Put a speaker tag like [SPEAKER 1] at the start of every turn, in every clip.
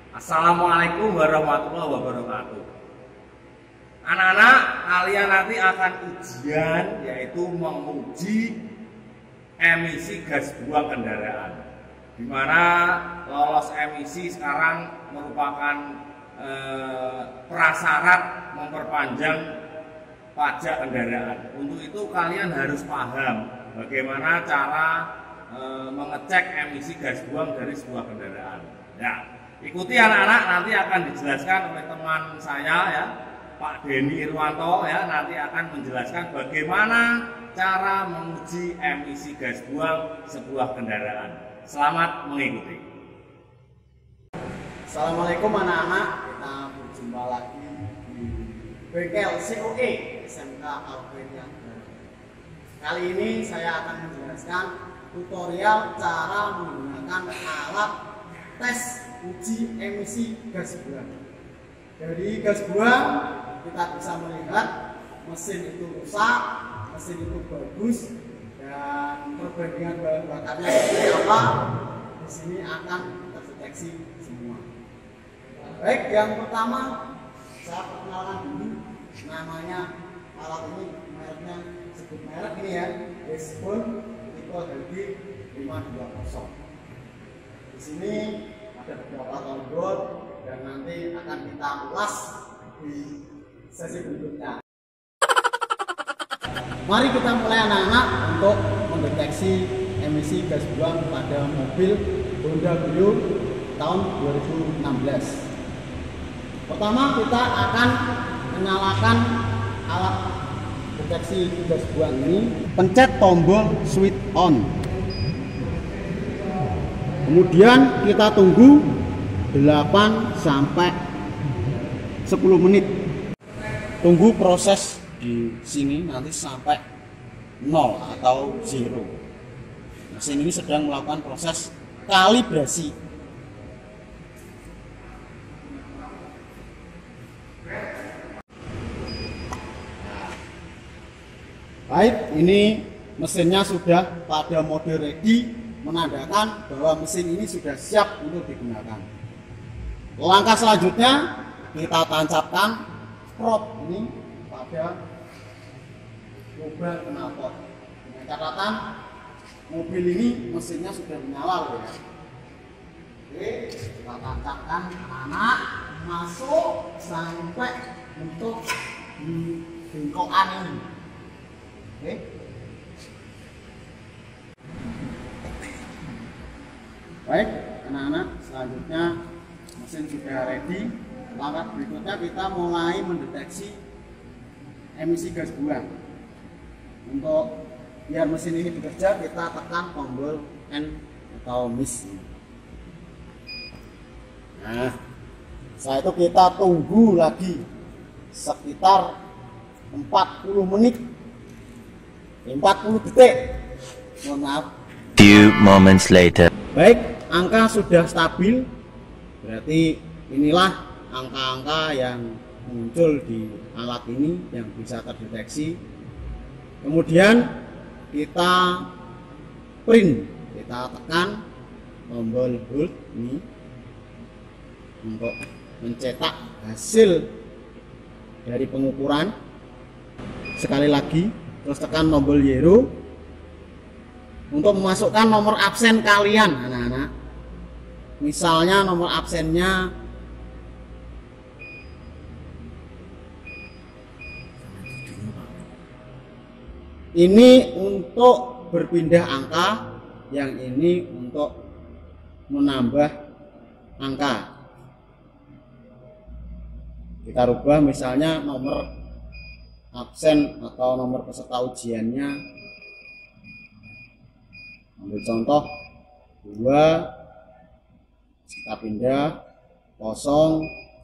[SPEAKER 1] Assalamualaikum warahmatullahi wabarakatuh. Anak-anak, kalian nanti akan ujian, yaitu menguji emisi gas buang kendaraan. Di mana lolos emisi sekarang merupakan prasyarat memperpanjang pajak kendaraan. Untuk itu kalian harus paham bagaimana cara mengecek emisi gas buang dari sebuah kendaraan. Ya, ikuti anak-anak, nanti akan dijelaskan oleh teman saya ya, Pak Denny Irwanto ya, nanti akan menjelaskan bagaimana cara menguji emisi gas buang sebuah kendaraan. Selamat mengikuti.
[SPEAKER 2] Assalamualaikum anak-anak, kita berjumpa lagi di bengkel COE SMK Alveria. Kali ini saya akan menjelaskan tutorial cara menggunakan alat tes uji emisi gas buang. Dari gas buang kita bisa melihat mesin itu rusak, mesin itu bagus, dan perbandingan bahan bakarnya seperti apa. Di sini akan terdeteksi semua. Baik, yang pertama saya perkenalkan dulu, namanya alat ini, mereknya sebut merek ini ya, Wishbone tipe HG 520. Di sini ada beberapa tombol dan nanti akan kita ulas di sesi berikutnya. Mari kita mulai anak-anak untuk mendeteksi emisi gas buang pada mobil Honda Brio tahun 2016. Pertama kita akan menyalakan alat deteksi gas buang ini, pencet tombol switch on. Kemudian kita tunggu 8 sampai 10 menit. Tunggu proses di sini nanti sampai 0 atau 0. Mesin ini sedang melakukan proses kalibrasi. Baik, ini mesinnya sudah pada mode ready, menandakan bahwa mesin ini sudah siap untuk digunakan. Langkah selanjutnya kita tancapkan strop ini pada lubang knalpot. Dengan catatan mobil ini mesinnya sudah menyala loh ya. Oke, kita tancapkan anak masuk sampai bentuk di bengkokan ini. Oke. Baik, anak-anak, selanjutnya mesin sudah ready. Langkah berikutnya kita mulai mendeteksi emisi gas buang. Untuk biar mesin ini bekerja, kita tekan tombol N atau miss. Nah, setelah itu kita tunggu lagi sekitar 40 menit, 40 detik. Mohon maaf.
[SPEAKER 3] Few moments later.
[SPEAKER 2] Baik, angka sudah stabil, berarti inilah angka-angka yang muncul di alat ini yang bisa terdeteksi. Kemudian kita print, kita tekan tombol hold ini untuk mencetak hasil dari pengukuran. Sekali lagi, terus tekan tombol yellow untuk memasukkan nomor absen kalian anak-anak. Misalnya nomor absennya ini untuk berpindah angka, yang ini untuk menambah angka. Kita rubah misalnya nomor absen atau nomor peserta ujiannya, ambil contoh 2, kita pindah 0,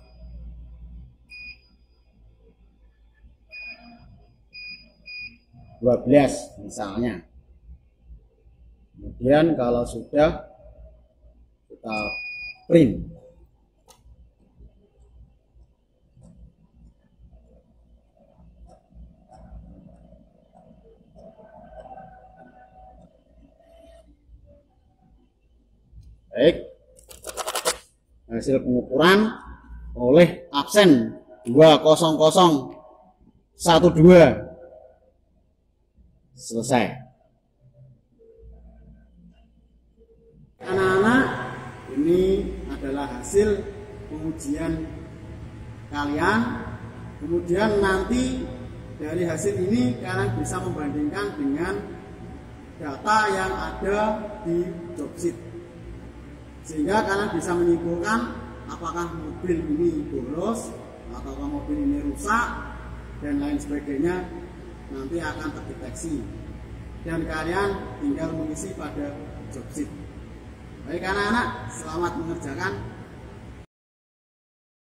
[SPEAKER 2] 12 misalnya. Kemudian kalau sudah, kita print. Baik, hasil pengukuran oleh absen 20012. Selesai. Anak-anak, ini adalah hasil pengujian kalian. Kemudian nanti dari hasil ini kalian bisa membandingkan dengan data yang ada di jobsheet, sehingga kalian bisa menyimpulkan apakah mobil ini boros atau mobil ini rusak dan lain sebagainya. Nanti akan terdeteksi dan kalian tinggal mengisi pada jobsheet. Baik anak-anak, selamat mengerjakan.